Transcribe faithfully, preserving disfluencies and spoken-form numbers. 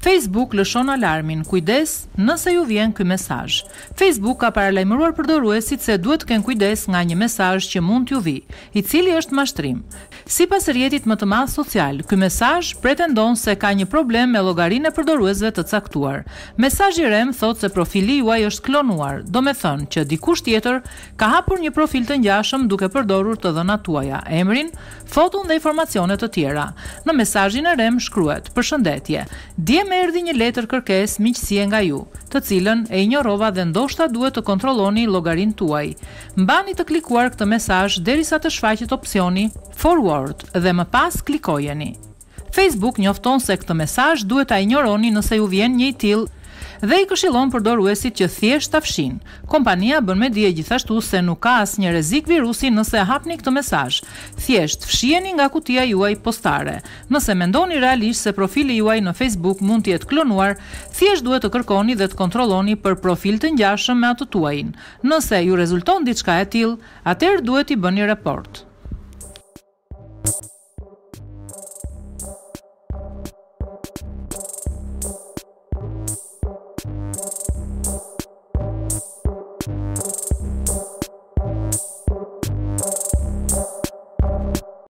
Facebook lëshon alarmin, kujdes nëse ju vjen ky mesazh. Facebook ka paralajmëruar përdoruesit se duhet të kenë kujdes nga një mesazh që mund t'ju vi, i cili është mashtrim. Sipas rrjetit më të madh social, ky mesazh pretendon se ka një problem me llogarinë e përdoruesve të caktuar. Mesazhi rem thotë se profili juaj është klonuar, do me thënë që dikush tjetër ka hapur një profil të ngjashëm duke përdorur të dhënat tuaja, emrin, foton dhe informacione të tjera. Në mesazhin e rem shkruhet: "Përshëndetje, dje më erdhi një letër kërkesë miqësie nga ju, të cilën e injorova dhe ndoshta duhet të kontrolloni llogarinë tuaj. Mbani të klikuar këtë mesazh derisa të shfaqet opsioni forward dhe më pas klikojeni." Facebook njofton se këtë mesazh duhet ta injoroni nëse ju vjen një i tillë dhe i këshillon përdoruesit që thjesht ta fshin. Kompania bën me dije gjithashtu se nuk ka asnjë rrezik virusi nëse hapni këtë mesazh. Thjesht fshiheni nga kutia juaj postare. Nëse mendoni realisht se profili juaj në Facebook mund të jetë klonuar, thjesht duhet të kërkoni dhe të kontrolloni për profil të ngjashëm me atë tuajin. Nëse ju rezulton diçka e tillë, atëherë duhet i bëni report.